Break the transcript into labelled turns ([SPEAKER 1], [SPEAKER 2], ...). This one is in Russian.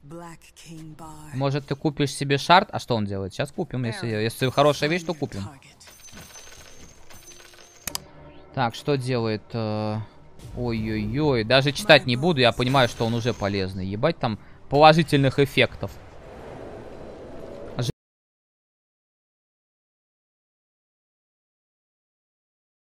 [SPEAKER 1] Может, ты купишь себе шард? А что он делает? Сейчас купим. Если хорошая вещь, то купим. Так, что делает? Ой-ой-ой. Даже читать не буду. Я понимаю, что он уже полезный. Ебать там положительных эффектов.